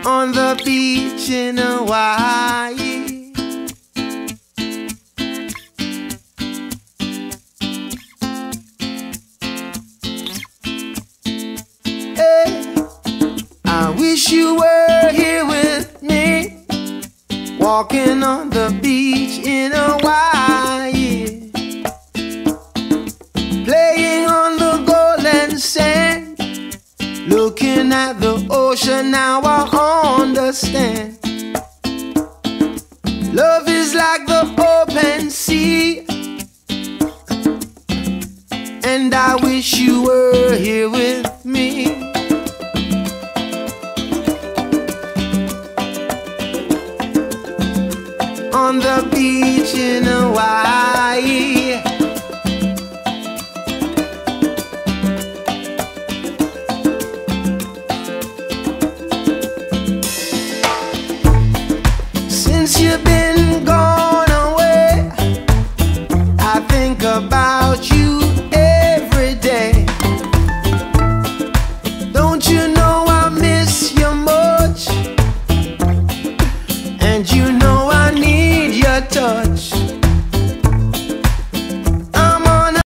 on the beach in Hawaii. Hey, I wish you were here with me, walking on the beach in Hawaii, playing on the golden sand, looking at the ocean. Now I understand. Love is like the open sea, and I wish you were here with me. On the beach in Hawaii. Since you've been gone away, I think about you